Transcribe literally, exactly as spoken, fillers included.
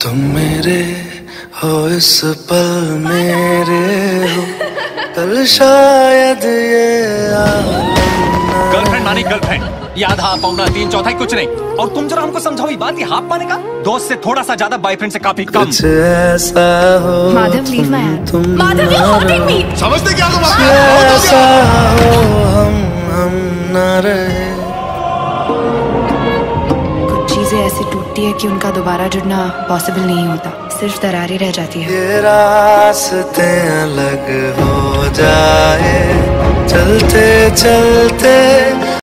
तुम मेरे हो इस पल मेरे हो, कल शायद ये गर्लफ्रेंड मानी गर्लफ्रेंड, ये आधा पौना तीन चौथाई कुछ नहीं। और तुम जरा हमको समझाओ, ये बात ये हाफ माने का दोस्त से थोड़ा सा ज्यादा, बॉयफ्रेंड से काफी कम। कुछ ऐसा हो माधव, leave my hand. तुम माधव, you're hurting me. समझते क्या तुम? ऐसा हो हम हम ना रहे। कुछ चीजें ऐसी टूटती है कि उनका दोबारा जुड़ना पॉसिबल नहीं होता, सिर्फ दरारें रह जाती है। ये रास्ते अलग हो जाए चलते चलते।